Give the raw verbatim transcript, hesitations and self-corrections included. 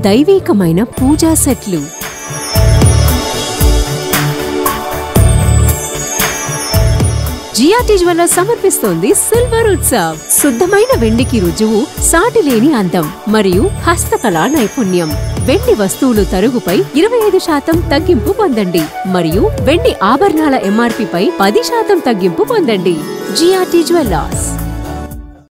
దైవీకమైన పూజా సెట్లు. GRT jewellers సమర్పిస్తోంది సిల్వర్ ఉత్సవ్. శుద్ధమైన వెండికి రుజువు, సాటిలేని అందం మరియు హస్తకళా నైపుణ్యం. వెండి వస్తువులు తరుగుపై ఇరవై ఐదు శాతం తగ్గింపు పొందండి మరియు వెండి ఆభరణాల ఎంఆర్పీపై పది శాతం తగ్గింపు పొందండి. GRT jewellers.